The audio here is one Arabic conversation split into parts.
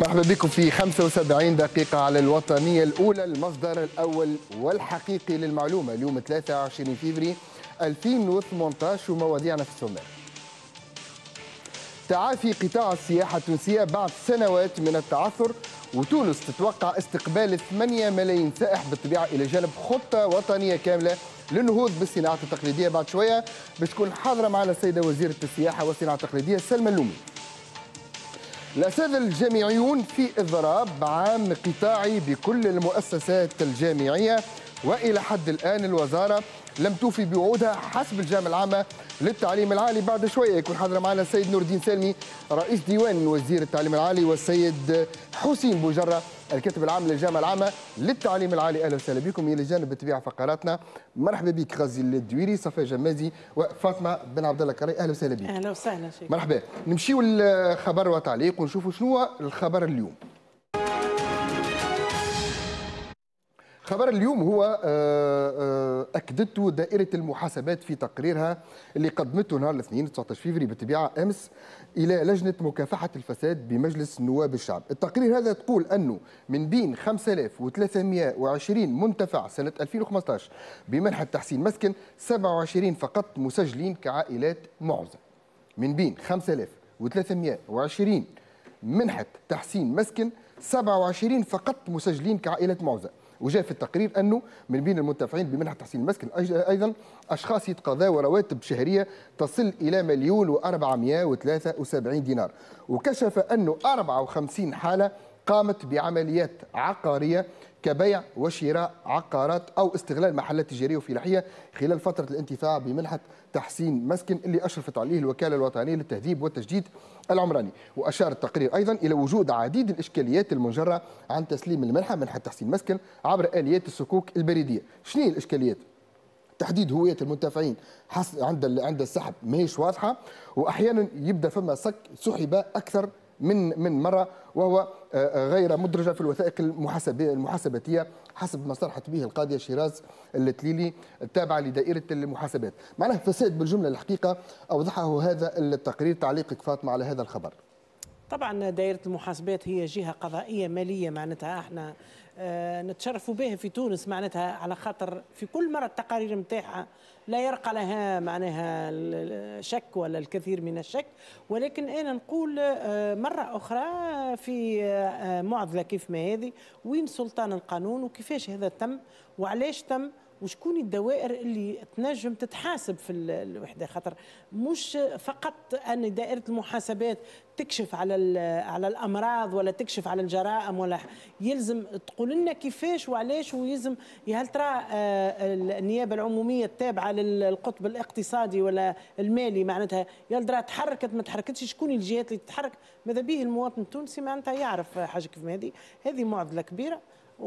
مرحبا بكم في 75 دقيقة على الوطنية الأولى، المصدر الأول والحقيقي للمعلومة. اليوم 23 فبراير 2018 ومواضيعنا في السومال. تعافي قطاع السياحة التونسية بعد سنوات من التعثر، وتونس تتوقع استقبال 8 ملايين سائح بالطبيعة إلى جانب خطة وطنية كاملة للنهوض بالصناعات التقليدية. بعد شوية باش تكون حاضرة معنا السيدة وزيرة السياحة والصناعة التقليدية سلمى اللومي. الأساتذة الجامعيون في إضراب عام قطاعي بكل المؤسسات الجامعية، وإلى حد الآن الوزارة لم توفي بوعودها حسب الجامعة العامة للتعليم العالي. بعد شوية يكون حاضر معنا السيد نور الدين سالمي رئيس ديوان وزير التعليم العالي، والسيد حسين بوجرة الكاتب العام للجامعة العامة للتعليم العالي. أهلا وسهلا بكم. إلى جانب بالطبيعة فقراتنا. مرحبا بك غازي الدويري، صفاء جمازي، وفاطمة بن عبد الله كري. أهلا وسهلا بك. أهلا وسهلا شيخ. مرحبا. نمشيو الخبر وتعليق ونشوفوا شنو هو الخبر اليوم. خبر اليوم هو أكدته دائرة المحاسبات في تقريرها اللي قدمته نهار الاثنين 19 فبراير بالطبيعة أمس إلى لجنة مكافحة الفساد بمجلس نواب الشعب. التقرير هذا تقول أنه من بين 5320 منتفع سنة 2015 بمنحة تحسين مسكن 27 فقط مسجلين كعائلات معزة. من بين 5320 منحة تحسين مسكن 27 فقط مسجلين كعائلات معزة. وجاء في التقرير أنه من بين المنتفعين بمنحة تحسين المسكن أيضا أشخاص يتقاضوا رواتب شهرية تصل إلى 1,473 دينار. وكشف أنه 54 حالة قامت بعمليات عقارية كبيع وشراء عقارات أو استغلال محلات تجارية وفلاحية خلال فترة الانتفاع بمنحة تحسين مسكن اللي أشرفت عليه الوكالة الوطنية للتهذيب والتجديد العمراني. وأشار التقرير أيضا إلى وجود عديد الإشكاليات المنجرة عن تسليم المنحة منحة تحسين مسكن عبر آليات الصكوك البريدية. شنو هي الإشكاليات؟ تحديد هوية المنتفعين عند السحب ماهيش واضحة، وأحيانا يبدأ فما سحب أكثر من مرة وهو غير مدرجة في الوثائق المحاسباتية حسب ما صرحت به القاضية شيراز التليلي التابعة لدائرة المحاسبات. معناه فساد بالجملة الحقيقة أوضحه هذا التقرير. تعليقك فاطمة على هذا الخبر؟ طبعا دائرة المحاسبات هي جهة قضائية مالية، معناتها احنا نتشرفوا بها في تونس، معناتها على خاطر في كل مرة التقارير نتاعها لا يرقى لها معناها الشك ولا الكثير من الشك. ولكن أنا نقول مرة أخرى في معضلة كيف ما هذه، وين سلطان القانون وكيفاش هذا تم وعلاش تم وشكون الدوائر اللي تنجم تتحاسب في الوحده. خاطر مش فقط ان دائره المحاسبات تكشف على الامراض ولا تكشف على الجرائم، ولا يلزم تقول لنا كيفاش وعلاش. ويلزم هل ترى النيابه العموميه التابعه للقطب الاقتصادي ولا المالي معناتها يلدرا تحركت ما تحركتش، شكون الجهات اللي تتحرك؟ ماذا به المواطن التونسي معناتها يعرف حاجه كيف هذه معضله كبيره.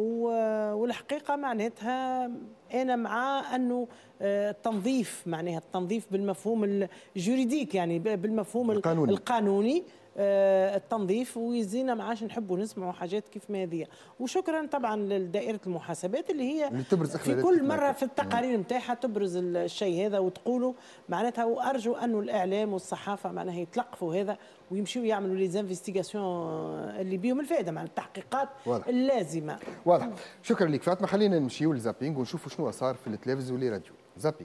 والحقيقة معناتها أنا مع أنه التنظيف، معناها التنظيف بالمفهوم الجوريديك يعني بالمفهوم القانوني التنظيف، ويزينا ما عادش نحبوا نسمعوا حاجات كيف ما هذه. وشكرا طبعا لدائرة المحاسبات اللي هي في كل مرة في التقارير نتاعها تبرز الشيء هذا وتقولوا معناتها. وأرجو أنه الإعلام والصحافة معناها يتلقفوا هذا ويمشيوا يعملوا لي زانفستيغاسيون اللي بيهم الفائدة مع التحقيقات اللازمة. واضح. شكرا لك فاطمة. خلينا نمشيو لزابينغ ونشوفوا شنو صار في التلفزيون واللي راديو. زابينغ.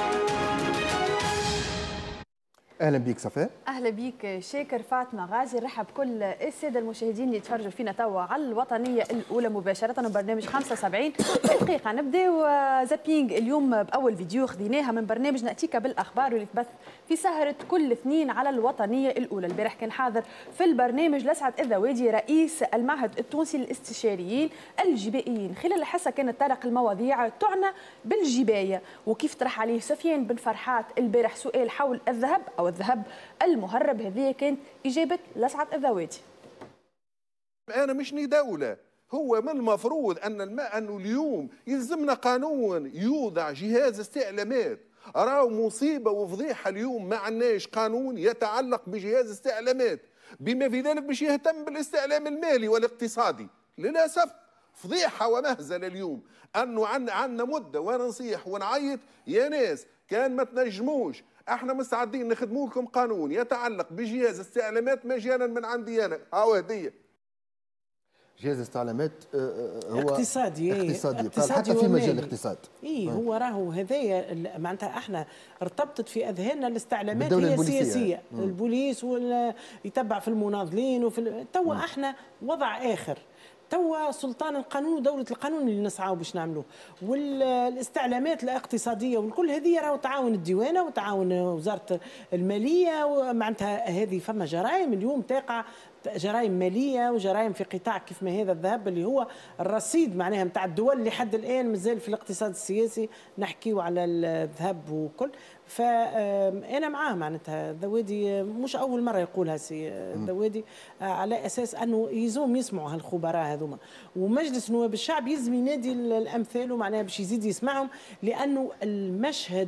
اهلا بيك صفاء. اهلا بيك شاكر. فاطمه غازي نرحب كل الساده المشاهدين اللي يتفرجوا فينا توا على الوطنيه الاولى مباشره وبرنامج 75 دقيقه. نبداو زابينغ اليوم باول فيديو خذيناها من برنامج ناتيك بالاخبار واللي تبث في سهره كل اثنين على الوطنيه الاولى. البارح كان حاضر في البرنامج لسعد الذوادي رئيس المعهد التونسي للاستشاريين الجبائيين. خلال الحصه كانت طرق المواضيع تعنى بالجبايه، وكيف طرح عليه سفيان بن فرحات البارح سؤال حول الذهب او الذهب المهرب. هذه كانت إجابة لسعد الذوادي. أنا مش دولة، هو من المفروض أنه اليوم يلزمنا قانون يوضع جهاز استعلامات. راهو مصيبة وفضيحة اليوم ما عندناش قانون يتعلق بجهاز استعلامات، بما في ذلك باش يهتم بالاستعلام المالي والاقتصادي. للأسف فضيحة ومهزلة اليوم أنه عندنا مدة وأنا نصيح ونعيط يا ناس كان ما تنجموش، احنا مستعدين نخدموا لكم قانون يتعلق بجهاز استعلامات مجانا من عندي انا. هاو هديه جهاز استعلامات هو اقتصادي قال حتى في مجال الاقتصاد. هو راهو هذايا معناتها احنا ارتبطت في اذهاننا الاستعلامات هي السياسيه، البوليس يتبع في المناضلين توا احنا وضع اخر. توا سلطان القانون ودولة القانون اللي نسعاو باش نعملوه، والاستعلامات الاقتصادية والكل هذه راهو تعاون الديوانة وتعاون وزارة المالية، ومعناتها هذه فما جرائم اليوم تقع، جرائم ماليه وجرائم في قطاع كيف ما هذا الذهب اللي هو الرصيد معناها نتاع الدول اللي حد الان مازال في الاقتصاد السياسي نحكيو على الذهب وكل. فانا معاه معناتها الذوادي مش اول مره يقولها سي الذوادي، على اساس انه يزوم يسمعوا هالخبراء هذوما، ومجلس نواب الشعب يلزم ينادي الامثال ومعناها باش يزيد يسمعهم، لانه المشهد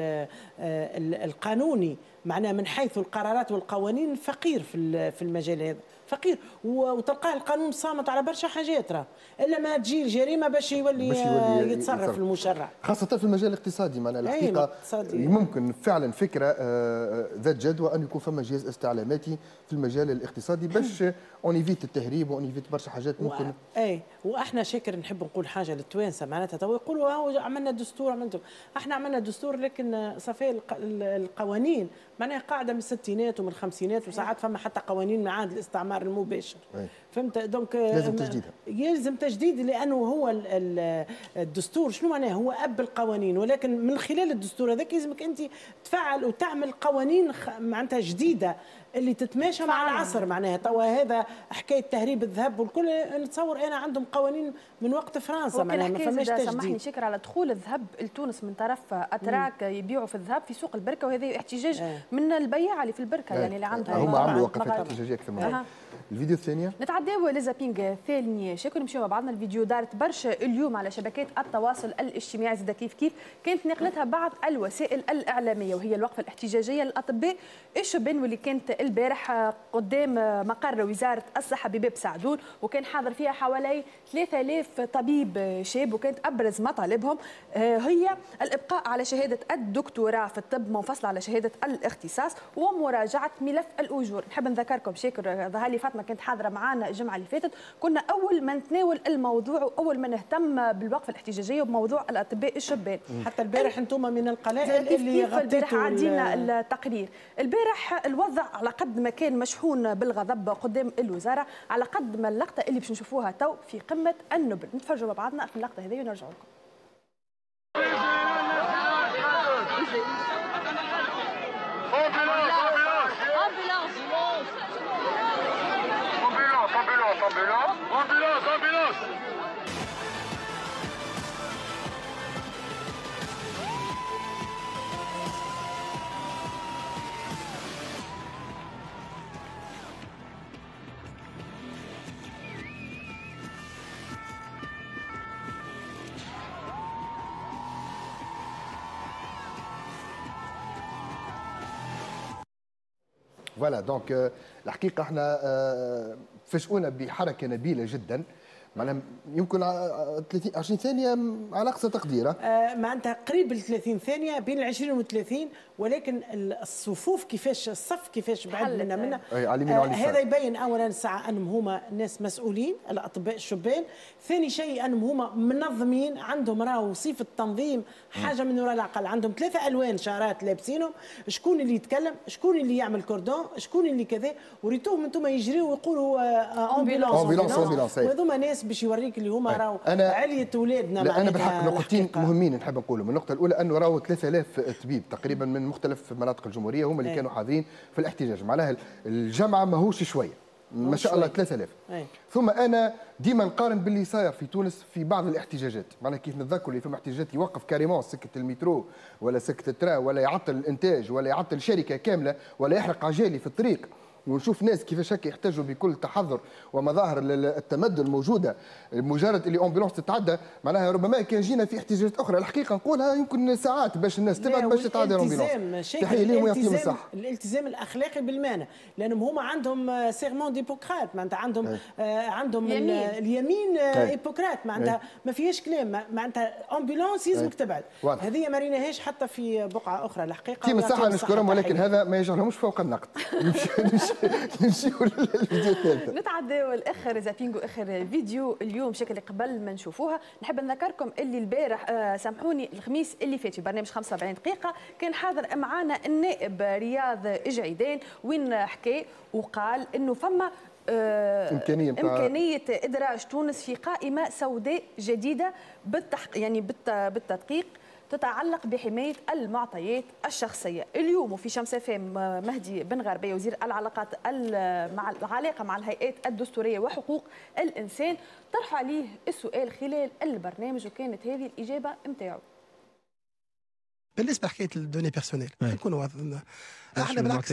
القانوني معناها من حيث القرارات والقوانين فقير في المجال هذا، فقير، وتلقاه القانون صامت على برشا حاجات راه، الا ما تجي الجريمه باش يولي يتصرف المشرع، خاصه في المجال الاقتصادي. معناها الحقيقه ممكن فعلا فكره ذات جدوى ان يكون فما جهاز استعلاماتي في المجال الاقتصادي باش اون ايفيت التهريب واون ايفيت برشا حاجات ممكن. واحنا شاكر نحب نقول حاجه للتوانسه معناتها تو يقولوا عملنا دستور احنا عملنا دستور، لكن صافي القوانين معناها قاعده من الستينات ومن الخمسينات، وساعات فما حتى قوانين معاد الاستعمار المباشر. فهمت؟ دونك لازم تجديدها، يلزم تجديد، لانه هو الدستور شنو معناه؟ هو اب القوانين، ولكن من خلال الدستور هذاك يلزمك انت تفعل وتعمل قوانين معناتها جديده اللي تتماشى مع العصر. معناها توا هذا حكايه تهريب الذهب والكل، نتصور انا عندهم قوانين من وقت فرنسا معناها ما فماش تجديد. سامحني شكر على دخول الذهب لتونس من طرف اتراك يبيعوا في الذهب في سوق البركه، وهذا احتجاج من البياع اللي في البركه يعني اللي عندهم هم عملوا وقفات احتجاجيه اكثر من الفيديو الثانيه. نتعداو لزابينغ الثاني شكرا، نمشيو مع بعضنا. الفيديو دارت برشا اليوم على شبكات التواصل الاجتماعي، زاد كيف كانت نقلتها بعض الوسائل الاعلاميه، وهي الوقفه الاحتجاجيه للاطباء الشبان واللي كانت البارح قدام مقر وزاره الصحه بباب سعدون، وكان حاضر فيها حوالي 3000 طبيب شاب، وكانت ابرز مطالبهم هي الابقاء على شهاده الدكتوراه في الطب منفصله على شهاده الاختصاص، ومراجعه ملف الاجور. نحب نذكركم شاكر ظهر لي فاطمه كانت حاضره معنا الجمعه اللي فاتت، كنا اول ما نتناول الموضوع واول ما نهتم بالوقفه الاحتجاجيه وبموضوع الاطباء الشبان. حتى البارح انتم من القلائل اللي غطيتوا البارح عدينا التقرير. البارح الوضع على قد ما كان مشحون بالغضب قدام الوزاره، على قد ما اللقطه اللي باش نشوفوها تو في قمه النبل. نتفرجوا مع بعضنا في اللقطه هذه ونرجعوا لكم. فوالا دونك الحقيقه احنا فاجئونا بحركه نبيله جدا، معناها يمكن 20 ثانيه على اقصى تقديره، معناتها قريب ال 30 ثانيه بين ال 20 وال 30، ولكن الصفوف كيفاش الصف كيفاش بعد منا هذا يبين اولا ساعه انهم هما ناس مسؤولين الاطباء الشبان، ثاني شيء انهم هما منظمين، عندهم راهو صفه التنظيم حاجه من وراء العقل، عندهم 3 الوان شعارات لابسينهم، شكون اللي يتكلم، شكون اللي يعمل كوردون، شكون اللي كذا، وريتوهم انتم يجريوا ويقولوا امبيلونس، وهذوما ناس باش يوريك اللي هما راهو علية ولادنا. لا انا بالحق نقطتين مهمين نحب نقولهم. النقطه الاولى انه راهو 3000 طبيب تقريبا من مختلف مناطق الجمهوريه هم اللي كانوا حاضرين في الاحتجاج، معناها الجمعه ماهوش شويه ما شاء الله 3000. ثم انا ديما نقارن باللي صاير في تونس في بعض الاحتجاجات، معناها كيف نتذكر اللي فما احتجاجات يوقف كاريمون سكه المترو ولا سكه الترا ولا يعطل الانتاج ولا يعطل شركه كامله ولا يحرق عجالي في الطريق، ونشوف ناس كيفاش هكا يحتاجوا بكل تحضر ومظاهر التمدن الموجوده، مجرد اللي امبولانس تتعدى معناها ربما كان جينا في احتجاجات اخرى الحقيقه نقولها يمكن ساعات باش الناس تبعد باش تتعدى الامبولانس. تحيه لهم ويعطيهم الصحه. الالتزام الاخلاقي بالمعنى، لانهم هما عندهم سيغمون ديبوكرات، معناتها عندهم اليمين ايبوكرات، معناتها ما فيهاش كلام، معناتها امبولانس يلزمك تبعد. هذه ما ريناهاش حتى في بقعه اخرى الحقيقه. يعطيهم الصحه نشكرهم، ولكن هذا ما يجعلهمش فوق النقد. نمشيو للفيديو الثالث. نتعداو الاخر زابينغ واخر فيديو اليوم شكل قبل ما نشوفوها. نحب نذكركم اللي البارح سامحوني الخميس اللي فات في برنامج 75 دقيقه كان حاضر معنا النائب رياض اجعيدان وين حكى وقال انه فما إمكانية إدراج تونس في قائمة سوداء جديدة بالتدقيق تتعلق بحماية المعطيات الشخصية. اليوم وفي شمس فام مهدي بن غربية وزير العلاقات العلاقة مع الهيئات الدستورية وحقوق الإنسان طرحوا عليه السؤال خلال البرنامج وكانت هذه الإجابة نتاعو. بالنسبة لحكاية الدوني بيرسونيل نكونوا احنا بالعكس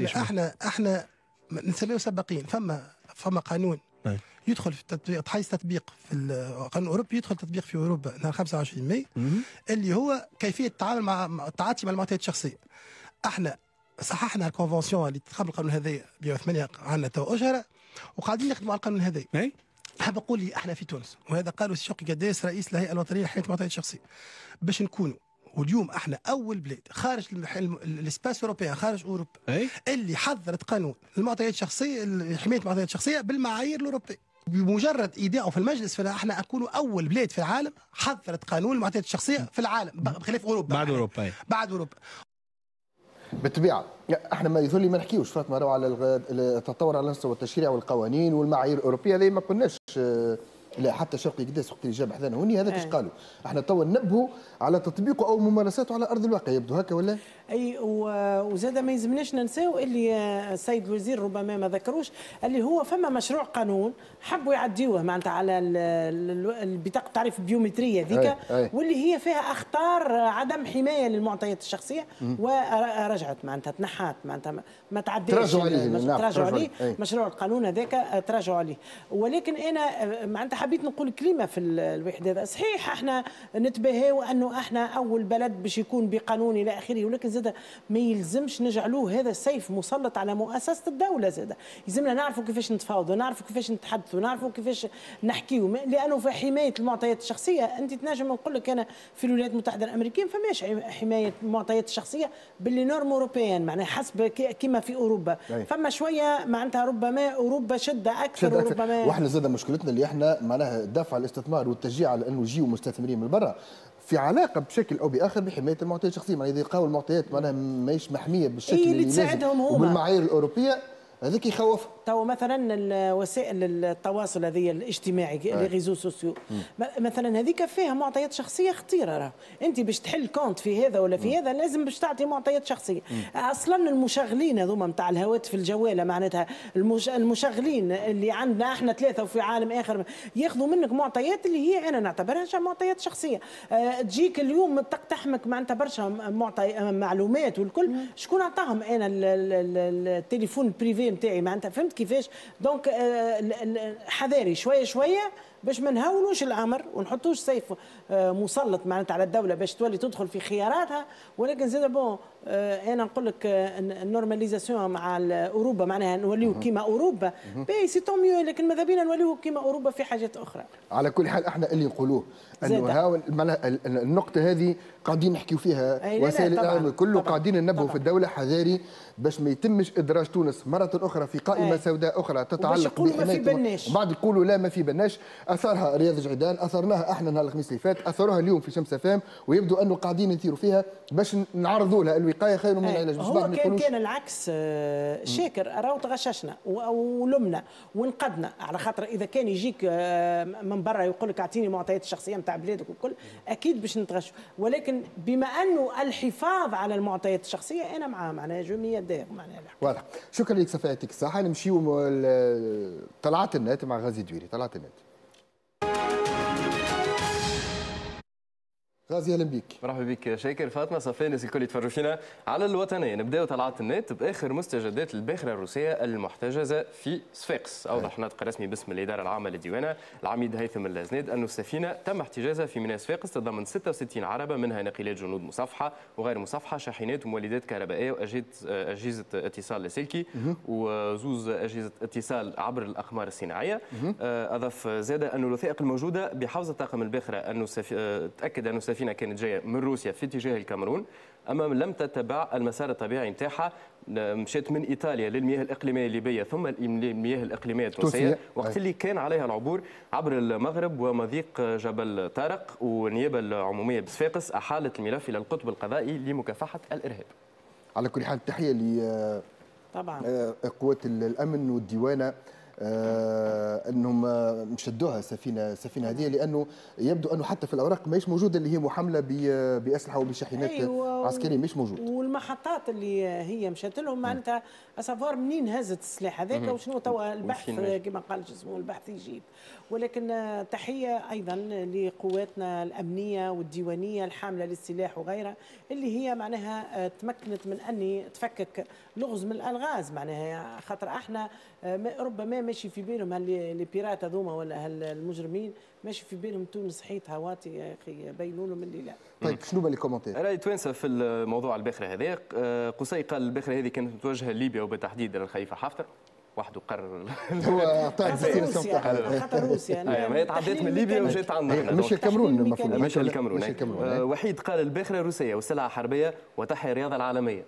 احنا نسميه سباقين. فما قانون يدخل في التطبيق حيث تطبيق في القانون الاوروبي يدخل تطبيق في اوروبا نهار 25 ماي اللي هو كيفيه التعامل مع التعاطي مع المعطيات الشخصيه. احنا صححنا الكونفنسيون اللي تقابل القانون هذايا 108 عندنا تو اشهر وقاعدين نخدموا على القانون هذايا. حاب نقول لي احنا في تونس وهذا قالوا شوقي قداس رئيس الهيئه الوطنيه لحمايه المعطيات الشخصيه باش نكونوا واليوم احنا اول بلاد خارج الاسباس اوروبيان خارج اوروبا اللي حضرت قانون المعطيات الشخصيه حمايه المعطيات الشخصيه بالمعايير الاوروبيه. بمجرد ايداعه في المجلس فاحنا نكونوا اول بلاد في العالم حضرت قانون المعطيات الشخصيه في العالم بخلاف اوروبا بعد اوروبا. بالطبيعه احنا ما يظل ما نحكيوش فاطمه راهو على التطور على مستوى التشريع والقوانين والمعايير الاوروبيه هذه ما كناش لا حتى شوقي قداس وقت اللي جاب حذانا هوني هذا كاش قالوا احنا توا ننبهوا على تطبيقه او ممارساته على ارض الواقع. يبدو هكا ولا؟ اي وزاد ما يلزمناش ننساو اللي السيد الوزير ربما ما ذكروش اللي هو فما مشروع قانون حبوا يعديوه معناتها على البطاقه التعريف البيومتريه ذيك واللي هي فيها اخطار عدم حمايه للمعطيات الشخصيه ورجعت معناتها تنحات معناتها ما تعداش تراجعوا عليه مشروع القانون هذاك تراجعوا عليه. ولكن انا معناتها حبيت نقول كلمه في الوحده هذا. صحيح احنا نتباهوا انه احنا اول بلد باش يكون بقانون الى اخره ولكن زاد ما يلزمش نجعلوه هذا السيف مسلط على مؤسسه الدوله. زاد يلزمنا نعرفوا كيفاش نتفاوضوا نعرفوا كيفاش نتحدثوا نعرفوا كيفاش نحكيوا لانه في حمايه المعطيات الشخصيه انت تنجم نقول لك انا في الولايات المتحده الامريكيه ما فماش حمايه المعطيات الشخصيه باللي نورم اوروبيان معناها حسب كما في اوروبا فما شويه معناتها ربما اوروبا شده اكثر وربما واحنا زاد مشكلتنا اللي احنا معناها دفع الاستثمار والتشجيع على انه يجيوا مستثمرين من برا في علاقه بشكل او باخر بحمايه المعطيات الشخصيه. معناها اذا لقاو المعطيات معناها ماهيش محميه بالشكل اللي تساعدهم وبالمعايير الاوروبيه هذاك يخوف. تو مثلا وسائل التواصل هذه الاجتماعي لي ريزو سوسيو مثلا هذيك فيها معطيات شخصيه خطيره. راه انت باش تحل كونت في هذا ولا في هذا لازم باش تعطي معطيات شخصيه. اصلا المشغلين هذوما نتاع الهواتف الجواله معناتها المشغلين اللي عندنا احنا ثلاثه وفي عالم اخر ياخذوا منك معطيات اللي هي انا نعتبرها معطيات شخصيه. تجيك اليوم تقتحمك معناتها برشا معلومات والكل شكون عطاهم انا التليفون البريفي نتاعي معناتها فهمت كيفاش. دونك حذاري شويه شويه باش ما نهولوش الامر ونحطوش سيف مسلط معناتها على الدوله باش تولي تدخل في خياراتها. ولكن زاد بون انا نقول لك النورماليزاسيون مع اوروبا معناها نوليو كيما اوروبا باهي سي طون ميو لكن ماذا بينا نوليو كيما اوروبا في حاجات اخرى. على كل حال احنا اللي نقولوه انه هاو النقطه هذه قاعدين نحكيو فيها وسائل الاعلام الكل قاعدين ننبهوا في الدوله حذاري باش ما يتمش ادراج تونس مره اخرى في قائمه سوداء اخرى تتعلق بحمايه وبعد يقولوا لا ما في بناش. اثارها رياض جعيدان اثرناها احنا نهار الخميس اللي فات اثروها اليوم في شمس فام ويبدو انه قاعدين نثيروا فيها باش نعرضوا لها الوقايه خير من العلاج. هو كان العكس شاكر راهو تغششنا ولمنا ونقدنا على خاطر اذا كان يجيك من برا يقول لك اعطيني معطيات الشخصيه نتاع بلادك والكل اكيد باش نتغشوا. ولكن بما انه الحفاظ على المعطيات الشخصيه انا معاه معناها جميع داير معناها واضح. شكرا لك صفاء يعطيك الصحه. نمشيو طلعت النت مع غازي دويري. طلعت النت. غازي اهلا بك. مرحبا بك شاكر. فاطمه صفاء الناس الكل يتفرجوا فينا على الوطنيه. نبداو طلعات النت باخر مستجدات الباخره الروسيه المحتجزه في صفاقس. اوضح ناطق رسمي باسم الاداره العامه للديوانه العميد هيثم اللازناد انه السفينه تم احتجازها في ميناء صفاقس تضمن 66 عربه منها ناقلات جنود مصفحه وغير مصفحه شاحنات ومولدات كهربائيه واجهزه اتصال لاسلكي وزوز اجهزه اتصال عبر الاقمار الصناعيه. اضاف زاد انه الوثائق الموجوده بحوزه طاقم الباخره انه تاكد انه السفينه السفينه كانت جايه من روسيا في اتجاه الكاميرون، اما لم تتبع المسار الطبيعي نتاعها، مشات من ايطاليا للمياه الاقليميه الليبيه ثم للمياه الاقليميه التونسيه، وقت اللي كان عليها العبور عبر المغرب ومضيق جبل طارق، والنيابه العموميه بصفاقس احالت الملف الى القطب القضائي لمكافحه الارهاب. على كل حال تحيه ل طبعا قوات الامن والديوانه انهم مشدوها السفينه هذه، لانه يبدو انه حتى في الاوراق ماهيش موجوده اللي هي محمله باسلحه وبشاحنات عسكريه، مش موجود. والمحطات اللي هي مشات لهم معناتها اسافار منين هزت السلاح هذاك وشنو توا البحث كما قال اسمه البحث يجيب. ولكن تحيه ايضا لقواتنا الامنيه والديوانيه الحامله للسلاح وغيرها، اللي هي معناها تمكنت من اني تفكك لغز من الالغاز، معناها خاطر احنا ربما ماشي في بالهم البيرات هذوما ولا المجرمين ماشي في بالهم تونس حيط هواتي يا اخي، بينوا لهم اللي لا. طيب شنو بالي كومنتير؟ راي توانسه في الموضوع الباخره هذا. قصي قال الباخره هذه كانت متوجهه لليبيا وبالتحديد الخليفه حفتر، وحده قرر هو خاطر روسيا ما هي تعديت من ليبيا وجات عندنا مش الكاميرون المفروض، مش الكاميرون. وحيد قال الباخره روسيه وسلعه حربيه وتحيا الرياضه العالميه.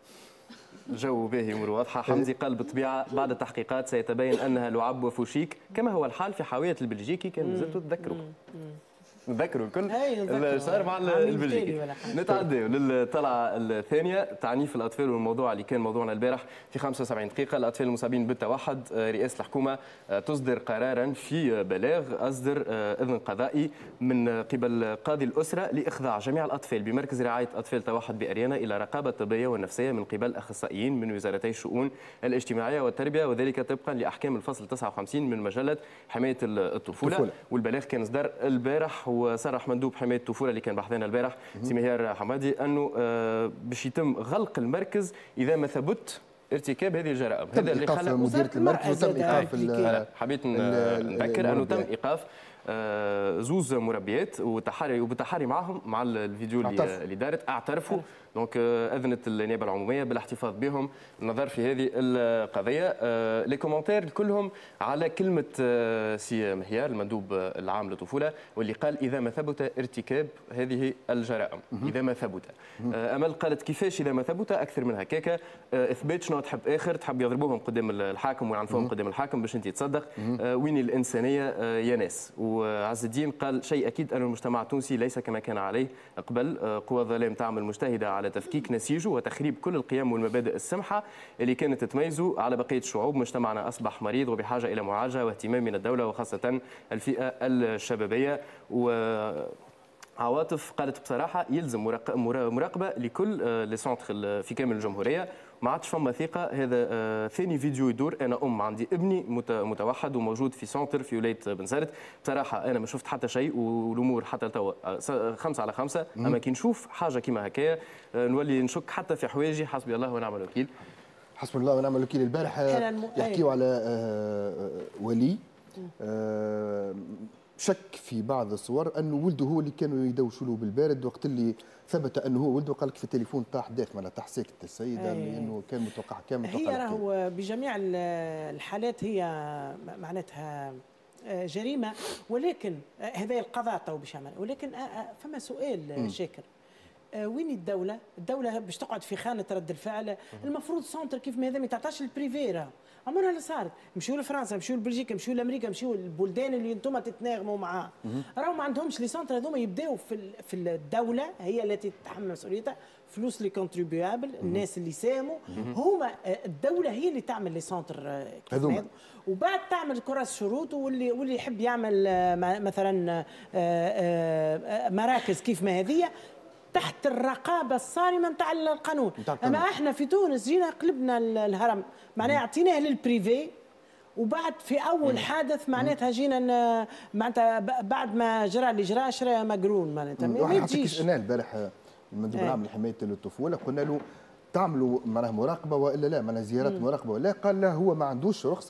الجو باهي امور واضحه. حمزي قال بالطبيعه بعد التحقيقات سيتبين انها لعب وفوشيك كما هو الحال في حاويه البلجيكي، كان زلتوا تذكروا نذكروا الكل صار مع البلجيكي. نتعداو للطلعه الثانيه، تعنيف الاطفال والموضوع اللي كان موضوعنا البارح في 75 دقيقه. الاطفال المصابين بالتوحد، رئاسه الحكومه تصدر قرارا في بلاغ اصدر اذن قضائي من قبل قاضي الاسره لاخضاع جميع الاطفال بمركز رعايه اطفال توحد باريانا الى رقابه طبيه والنفسيه من قبل اخصائيين من وزارتي الشؤون الاجتماعيه والتربيه، وذلك طبقا لاحكام الفصل 59 من مجله حمايه الطفوله. والبلاغ كان اصدر البارح، وصرح مندوب حمايه الطفوله اللي كان بحثنا البارح سي مهيار حمادي انه باش يتم غلق المركز اذا ما ثبت ارتكاب هذه الجرائم. هذا اللي خلى مديريه المركز وتم ايقاف حبيت نذكر انه تم ايقاف زوز مربيات وبالتحري معهم مع الفيديو اللي دارت اعترفوا. دونك اذنت النيابه العموميه بالاحتفاظ بهم النظر في هذه القضيه. لي كومنتير كلهم على كلمه سي مهيار المندوب العام للطفوله، واللي قال اذا ما ثبت ارتكاب هذه الجرائم. اذا ما ثبت. امل قالت كيفاش اذا ما ثبت اكثر من هكاك، اثبات شنو تحب اخر، تحب يضربوهم قدام الحاكم ويعنفوهم قدام الحاكم باش انت تصدق. وين الانسانيه يا ناس. وعز الدين قال شيء اكيد ان المجتمع التونسي ليس كما كان عليه قبل، قوى الظلام تعمل مجتهده على تفكيك نسيجه وتخريب كل القيم والمبادئ السمحه اللي كانت تميزه على بقيه الشعوب. مجتمعنا اصبح مريض وبحاجه الى معالجه واهتمام من الدوله وخاصه الفئه الشبابيه. عواطف قالت بصراحه يلزم مراقبه لكل لي سونتر في كامل الجمهوريه، ما عادش فما ثقه. هذا ثاني فيديو يدور. انا عندي ابني متوحد وموجود في سونتر في ولايه بن سالت. بصراحه انا ما شفت حتى شيء والامور حتى توا 5 على 5، اما كي نشوف حاجه كيما هكايا نولي نشك حتى في حوايجي. حسبي الله ونعم الوكيل. حسبي الله ونعم الوكيل. البارح يحكيوا على ولي شك في بعض الصور انه ولده هو اللي كانوا يدوشوا له بالبارد، وقت اللي ثبت انه هو ولده قال لك في التليفون طاح داخل على تحت ساكت السيده لانه كان متوقع كامل. هي راهو بجميع الحالات هي معناتها جريمه، ولكن هذا القضاء تو باش يعمل. ولكن فما سؤال شاكر، وين الدولة؟ الدولة باش تقعد في خانة رد الفعل. المفروض سونتر كيف ما هذا ما تعطاش البريفي. عمرها اللي صارت، مشيوا لفرنسا، مشيوا لبلجيكا، مشيوا لامريكا، مشيوا للبلدان اللي انتم تتناغموا معاه. راهو ما عندهمش لي سونتر هذوما يبداو في الدولة هي التي تتحمل مسؤوليتها، فلوس لي كونتريبيابل، الناس اللي ساهموا هما. الدولة هي اللي تعمل لي سونتر هذوما، وبعد تعمل كراس شروط. واللي يحب يعمل مثلا مراكز كيف ما هذه تحت الرقابه الصارمه نتاع القانون. اما احنا في تونس جينا قلبنا الهرم، معناها اعطيناه للبريفي، وبعد في اول حادث معناتها جينا معناتها بعد ما جرى اللي جرى شرى مقرون معناتها ما يجيش. انا البارح المندوب العام لحمايه الطفوله قلنا له تعملوا معناها مراقبه والا لا، معناها زيارات مراقبه ولا، قال لا هو ما عندوش رخصه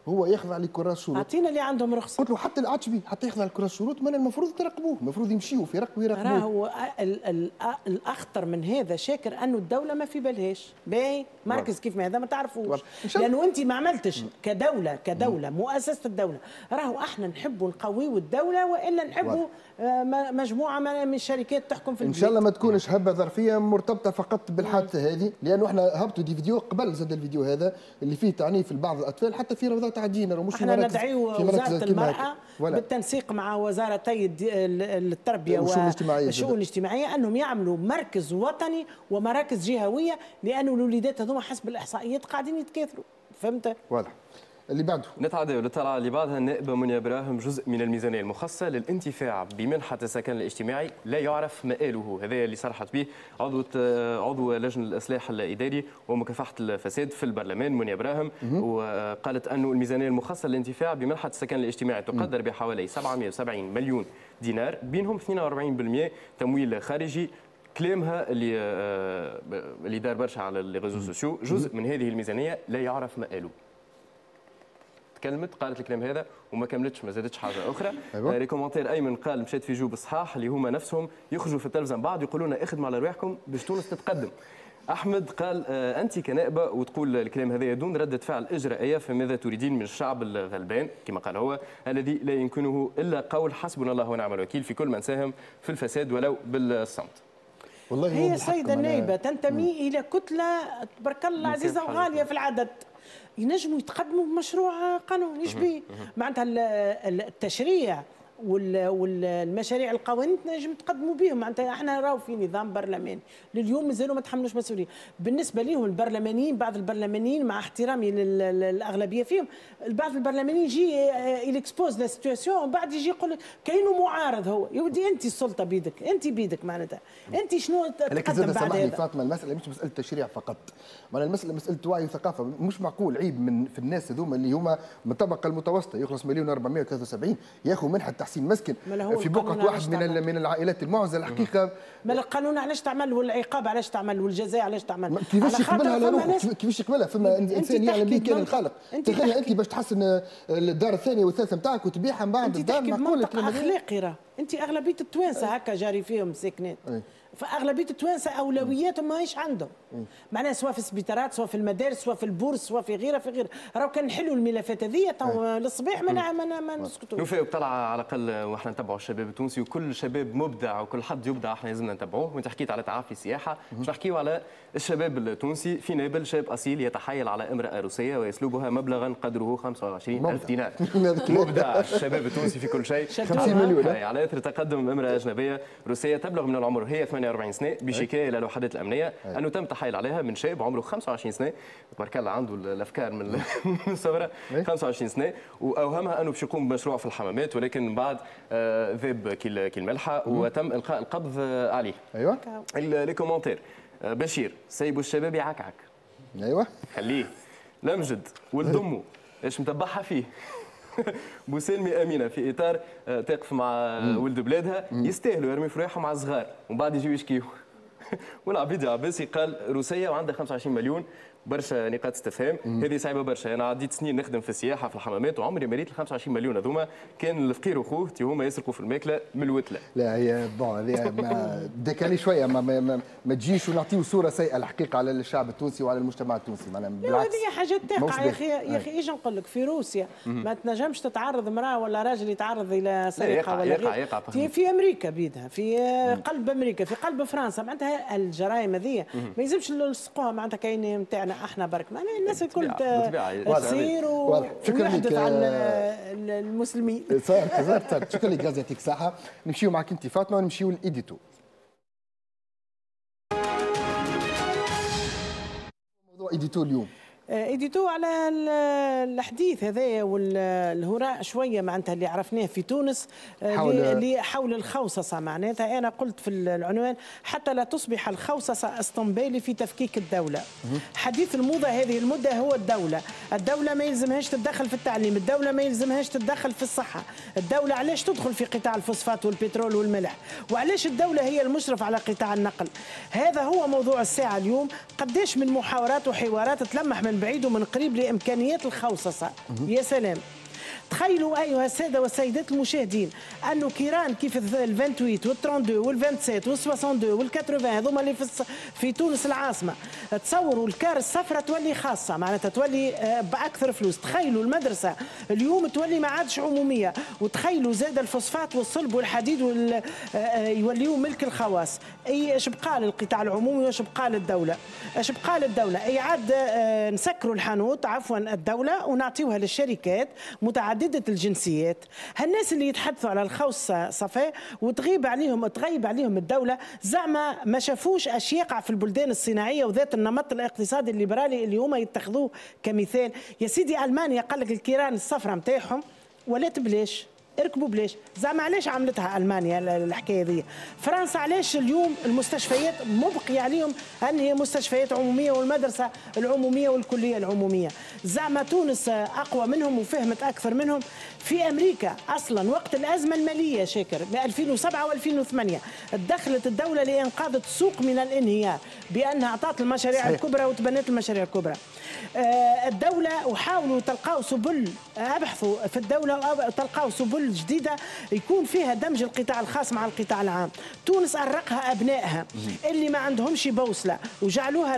هو يخضع لكراس شروط. اعطينا اللي عندهم رخصه. قلت له حتى العتشبي حتى يخضع لكراس شروط، من المفروض تراقبوه، المفروض يمشيوا في رقبه ويراقبوه. راهو الاخطر من هذا شاكر انه الدوله ما في بالهاش باهي مركز كيف ما هذا ما تعرفوش، لانه انت ما عملتش كدوله مؤسسه الدوله. راهو احنا نحبوا نقويوا الدوله والا نحبوا مجموعه من الشركات تحكم في البلاد. ان شاء الله ما تكونش هبه ظرفيه مرتبطه فقط بالحادثه هذه، لانه احنا هبطوا دي فيديو قبل زاد الفيديو هذا اللي فيه تعنيف لبعض الاطفال حتى في روضات عاديين. ومش احنا ندعيو وزاره المراه بالتنسيق مع وزارتي التربيه والشؤون الاجتماعيه انهم يعملوا مركز وطني ومراكز جهويه، لانه الوليدات هذوما حسب الاحصائيات قاعدين يتكاثروا. فهمت؟ واضح. اللي بعده نتعداو للطلعه اللي بعدها. النائبه منى براهم جزء من الميزانيه المخصصه للانتفاع بمنحه السكن الاجتماعي لا يعرف مآله. هذا اللي صرحت به عضو لجنه الاصلاح الاداري ومكافحه الفساد في البرلمان منى براهم، وقالت انه الميزانيه المخصصه للانتفاع بمنحه السكن الاجتماعي تقدر بحوالي 770 مليون دينار، بينهم 42% تمويل خارجي. كلامها اللي دار برشا على لي ريزو سوسيو، جزء من هذه الميزانيه لا يعرف مآله. تكلمت قالت الكلام هذا وما كملتش، ما زادتش حاجه اخرى. لي كومونتير ايمن قال مشيت في جوب صحاح اللي هما نفسهم يخرجوا في التلفزيون بعد يقولوا لنا اخدموا على رواحكم باش تونس تتقدم. احمد قال انت كنائبه وتقول الكلام هذا دون رده فعل اجرائيه، فماذا تريدين من الشعب الغلبان كما قال هو الذي لا يمكنه الا قول حسبنا الله ونعم الوكيل في كل من ساهم في الفساد ولو بالصمت. والله هي السيده النائبه تنتمي الى كتله تبارك الله عزيزه وغاليه في العدد، ينجموا يتقدموا بمشروع قانون يشبيه معناتها التشريع والمشاريع القوانين تنجم تقدموا بهم. معناتها احنا راهو في نظام برلماني لليوم مازالوا ما تحملوش مسؤوليه. بالنسبه لهم البرلمانيين، بعض البرلمانيين مع احترامي للاغلبيه فيهم، بعض البرلمانيين يجي يكسبوز لا سيتواسيون ومن بعد يجي يقول لك كاينه معارض. هو يا ودي انت السلطه بيدك، انت بيدك معناتها انت شنو تقدم بعد هذا. فاطمه المساله مش مساله تشريع فقط، معناها المساله مساله وعي وثقافه. مش معقول عيب من في الناس هذوما اللي هما من الطبقه المتوسطه يخلص 1,473 ياخذ منحه تحسين مسكن في بقعه واحد من العائلات المعزله. الحقيقه ما القانون علاش تعمل والعقاب علاش تعمل والجزاء علاش تعمل؟ كيفاش يقبلها على روحه؟ كيفاش يقبلها؟ فما انسان يعلم به كان الخالق. تخيل انت باش تحسن الدار الثانيه والثالثه نتاعك وتبيعها من بعد الدار. معقول اخلاقي راه انت اغلبيه التوانسه هكا جاري فيهم ساكنات، فاغلبيه التوانسه اولوياتهم ماهيش عندهم. معناها سواء في السبيطارات سواء في المدارس سواء في البورس سواء في غيرها راهو كان نحلوا الملفات هذيا تو للصباح ما نسكتوا. نوفيو طلعه على الاقل واحنا نتبعوا الشباب التونسي، وكل شباب مبدع وكل حد يبدع احنا لازمنا نتبعوه. وانت حكيت على تعافي السياحه، باش نحكيو على الشباب التونسي. في نابل شاب اصيل يتحايل على امراه روسيه ويسلبها مبلغا قدره 25,000 دينار. مبدع الشباب التونسي في كل شيء. 50 مليون على اثر تقدم امراه اجنبيه روسيه تبلغ من العمر هي 48 سنه بشكايه الى الوحدات الامنيه انه تم تحايل عليها من شاب عمره 25 سنه، تبارك الله عنده الافكار من الصغرى، 25 سنه، واوهمها انه باش يقوم بمشروع في الحمامات، ولكن بعد ذاب كالملحه وتم القاء القبض عليه. ايوه لي كومونتير بشير سيبوا الشباب يعكعك. ايوه خليه. لمجد ولد امه ايش متبعها فيه. بوسلمي امينه في اطار تقف مع ولد بلادها، يستاهلوا يرمي في رواحهم مع الصغار ومن بعد يجيو يشكيو. والعبيدي عباسي قال روسيه وعندها 25 مليون، برشا نقاط استفهام. هذه صعيبه برشا. انا عديت سنين نخدم في السياحه في الحمامات وعمري ما ريت ال 25 مليون هذوما. كان الفقير وخوه هما يسرقوا في الماكله من الوتله. لا هي بون هذه ديكالي شويه، ما تجيش ونعطيو صوره سيئه الحقيقه على الشعب التونسي وعلى المجتمع التونسي. معناها بالعكس هذه حاجات تقع يا اخي ايش نقول لك. في روسيا ما تنجمش تتعرض امراه ولا راجل يتعرض الى سرقه ولا غير. في امريكا بيدها، في قلب امريكا، في قلب فرنسا. معناتها الجرائم هذه ما يلزمش نلصقوها معناتها كاين نتاعنا احنا برك. معناها الناس الكل تصير ويحدث عن المسلمين. صار شكرا لك غازي، يعطيك الصحه. نمشيو معك انت فاطمه ونمشيو للايديتو. موضوع ايديتو اليوم ايديتو على الحديث هذايا والهراء شويه معناتها اللي عرفناه في تونس حول الخوصصه. معناتها انا قلت في العنوان حتى لا تصبح الخوصصه اسطنبالي في تفكيك الدوله. حديث الموضه هذه المده هو الدوله ما يلزمهاش تتدخل في التعليم، الدوله ما يلزمهاش تتدخل في الصحه، الدوله علاش تدخل في قطاع الفوسفات والبترول والملح، وعلاش الدوله هي المشرف على قطاع النقل. هذا هو موضوع الساعه اليوم. قداش من محاورات وحوارات تلمح من بعيد ومن قريب لإمكانيات الخوصصة. يا سلام. تخيلوا أيها السادة والسيدات المشاهدين أنه كيران كيف ال 28 وال 32 وال 27 وال 62 وال 80 هذوما اللي في تونس العاصمة، تصوروا الكار الصفراء تولي خاصة، معناتها تولي بأكثر فلوس. تخيلوا المدرسة اليوم تولي ما عادش عمومية، وتخيلوا زاد الفوسفات والصلب والحديد يوليوا ملك الخواص. أي اش بقى للقطاع العمومي واش بقى للدولة؟ اش بقى للدولة؟ أي عاد نسكروا الحانوت عفوا الدولة ونعطيوها للشركات متعددة الجنسيات. هالناس اللي يتحدثوا على الخوص صفاء وتغيب عليهم الدولة، زعما ما شافوش اش يقع في البلدان الصناعية وذات النمط الاقتصادي الليبرالي اللي هما يتخذوه كمثال. يا سيدي ألمانيا قال لك الكيران الصفراء نتاعهم ولات بلاش، اركبوا بلاش. زعما علاش عملتها المانيا الحكايه ذي؟ فرنسا علاش اليوم المستشفيات مبقي عليهم ان هي مستشفيات عموميه والمدرسه العموميه والكليه العموميه؟ زعما تونس اقوى منهم وفهمت اكثر منهم. في امريكا اصلا وقت الازمه الماليه شاكر 2007 و2008 دخلت الدوله لانقاذ السوق من الانهيار بانها اعطت المشاريع الكبرى وتبنت المشاريع الكبرى. الدوله وحاولوا تلقاو سبل، ابحثوا في الدوله تلقاو سبل جديده يكون فيها دمج القطاع الخاص مع القطاع العام. تونس أرقها أبنائها اللي ما عندهمش بوصلة وجعلوها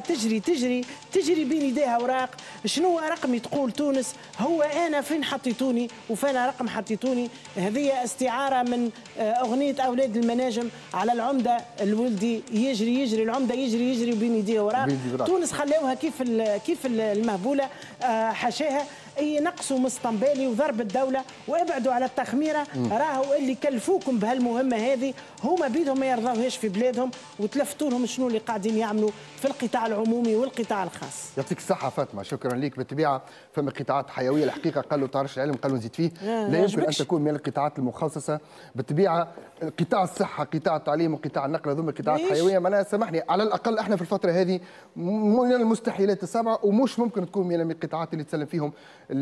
تجري بين يديها اوراق. شنو رقمي تقول تونس؟ هو انا فين حطيتوني وفين رقم حطيتوني. هذه استعاره من اغنيه اولاد المناجم على العمده الولدي يجري العمده يجري بين يديه اوراق. تونس خلاوها كيف المهبوله حاشاها ينقصوا مستنبالي وضرب الدوله وابعدوا على التخميره. راهو اللي كلفوكم بهالمهمه هذه هما بيدهم ما يرضاوهاش في بلادهم وتلفتوا لهم شنو اللي قاعدين يعملوا في القطاع العمومي والقطاع الخاص. يعطيك الصحه فاطمه، شكرا لك. بالطبيعه فما قطاعات حيويه الحقيقه قالوا طارش العلم قالوا نزيد فيه لا يمكن ان تكون من القطاعات المخصصه. بالطبيعه قطاع الصحه قطاع التعليم وقطاع النقل هذوما قطاعات حيويه. معناها سامحني على الاقل احنا في الفتره هذه من المستحيلات السبعه ومش ممكن تكون من القطاعات اللي تسلم فيهم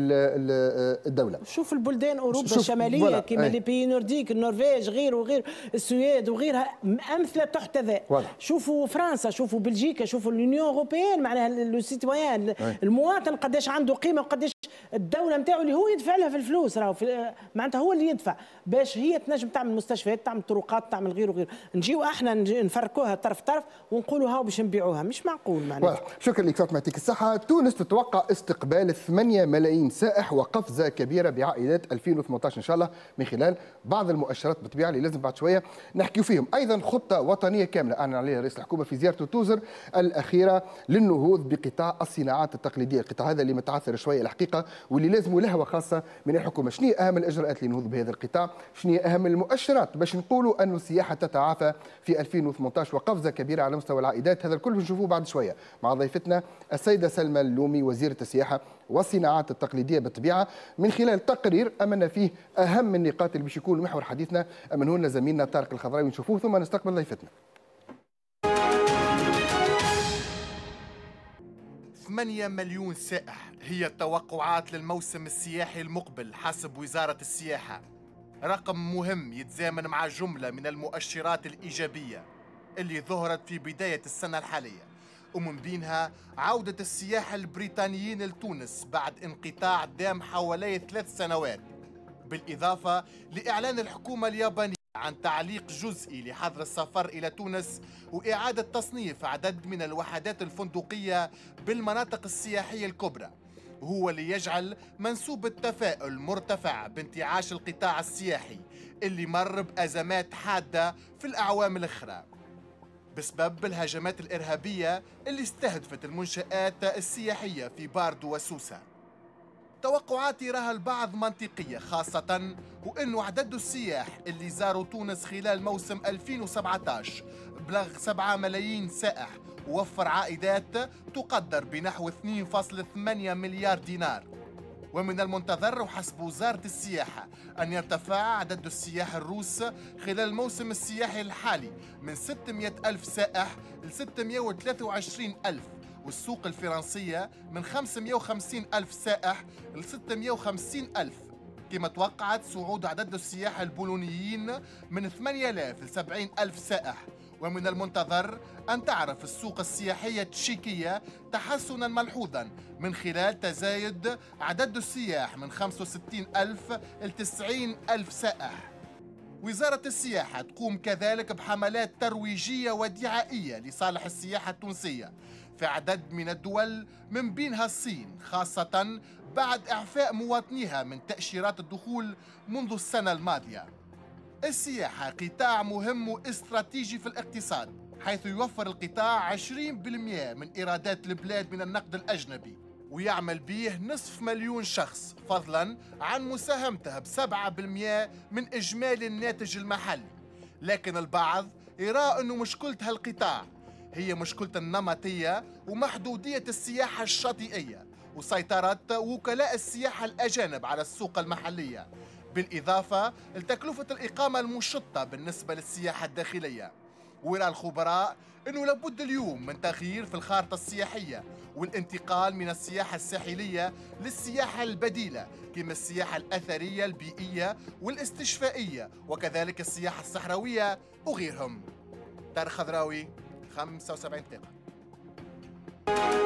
الدوله. شوف البلدان اوروبا الشماليه كما لي بي نورديك النرويج غير السويد وغيرها امثله تحتذى. شوفوا فرنسا، شوفوا بلجيكا، شوفوا اليونيون اوروبيان، معناها لو سيتويان المواطن قداش عنده قيمه وقداش الدوله نتاعو اللي هو يدفع لها في الفلوس راهو معناتها هو اللي يدفع باش هي تنجم تعمل مستشفيات تعمل طرقات تعمل غير نجيو احنا نفركوها طرف ونقولوا هاو باش نبيعوها. مش معقول معناتها. شكرا لك فاطمه يعطيك الصحه. تونس تتوقع استقبال 8 ملايين سائح وقفزه كبيره بعائدات 2018 ان شاء الله من خلال بعض المؤشرات بالطبيعه اللي لازم بعد شويه نحكيو فيهم. ايضا خطه وطنيه كامله اعلن عليها رئيس الحكومه في زيارته توزر الاخيره للنهوض بقطاع الصناعات التقليديه. القطاع هذا اللي متعثر شويه الحقيقه واللي لازم لهوه خاصه من الحكومه. شنو هي اهم الاجراءات للنهوض بهذا القطاع؟ شنو هي اهم المؤشرات باش نقولوا انه السياحه تتعافى في 2018 وقفزه كبيره على مستوى العائدات؟ هذا الكل بنشوفوه بعد شويه مع ضيفتنا السيده سلمى اللومي وزيره السياحه والصناعات التقليديه بالطبيعه من خلال تقرير امنا فيه اهم النقاط اللي باش يكون محور حديثنا. امنه لنا زميلنا طارق الخضراوي نشوفوه ثم نستقبل ضيفتنا. 8 مليون سائح هي التوقعات للموسم السياحي المقبل حسب وزارة السياحة. رقم مهم يتزامن مع جملة من المؤشرات الإيجابية اللي ظهرت في بداية السنة الحالية، ومن بينها عودة السياح البريطانيين لتونس بعد انقطاع دام حوالي 3 سنوات، بالإضافة لإعلان الحكومة اليابانية عن تعليق جزئي لحظر السفر إلى تونس وإعادة تصنيف عدد من الوحدات الفندقية بالمناطق السياحية الكبرى، وهو اللي يجعل منسوب التفاؤل مرتفع بانتعاش القطاع السياحي اللي مر بأزمات حادة في الأعوام الأخرى بسبب الهجمات الإرهابية اللي استهدفت المنشآت السياحية في باردو وسوسة. توقعاتي راها البعض منطقية، خاصة وأنه عدد السياح اللي زاروا تونس خلال موسم 2017 بلغ 7 ملايين سائح ووفر عائدات تقدر بنحو 2.8 مليار دينار. ومن المنتظر وحسب وزارة السياحة أن يرتفع عدد السياح الروس خلال الموسم السياحي الحالي من 600 ألف سائح ل 623 ألف، والسوق الفرنسية من 550 ألف سائح ل 650 ألف. كما توقعت صعود عدد السياح البولونيين من 8000 ل 70 ألف سائح، ومن المنتظر أن تعرف السوق السياحية التشيكية تحسنا ملحوظا من خلال تزايد عدد السياح من 65,000 إلى 90,000 سائح. وزارة السياحة تقوم كذلك بحملات ترويجية ودعائية لصالح السياحة التونسية في عدد من الدول من بينها الصين، خاصة بعد إعفاء مواطنيها من تأشيرات الدخول منذ السنة الماضية. السياحة قطاع مهم واستراتيجي في الاقتصاد، حيث يوفر القطاع 20% من إيرادات البلاد من النقد الأجنبي، ويعمل به 500,000 شخص، فضلا عن مساهمته ب7% من إجمالي الناتج المحلي. لكن البعض يرى أنه مشكلة هالقطاع هي مشكلة النمطية ومحدودية السياحة الشاطئية وسيطرة وكلاء السياحة الأجانب على السوق المحلية، بالإضافة لتكلفة الإقامة المشطة بالنسبة للسياحة الداخلية. ويرى الخبراء أنه لابد اليوم من تغيير في الخارطة السياحية والانتقال من السياحة الساحلية للسياحة البديلة، كما السياحة الأثرية البيئية والاستشفائية وكذلك السياحة الصحراوية وغيرهم. طارق خضراوي، 75 دقيقة.